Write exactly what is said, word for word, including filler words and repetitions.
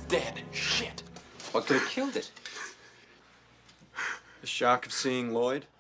dead. Shit. What could have killed it? The shock of seeing Lloyd?